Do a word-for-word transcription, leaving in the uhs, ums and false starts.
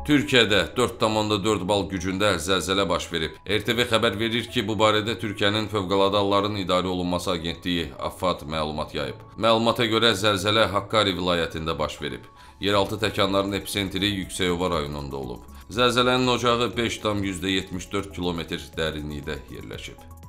Türkiyədə dörd tam onda dörd bal gücündə zəlzələ baş verib. R T V xəbər verir ki, bu barədə Türkiyənin Fövqəladə Halların İdarə Olunması Agentliyi AFAD məlumat yayıb. Məlumata görə zəlzələ Hakkari vilayətində baş verib. Yeraltı təkanların epitsentri Yüksəyova rayonunda olub. Zəlzələnin ocağı beş tam yüzdə yetmiş dörd kilometr dərinlikdə yerləşib.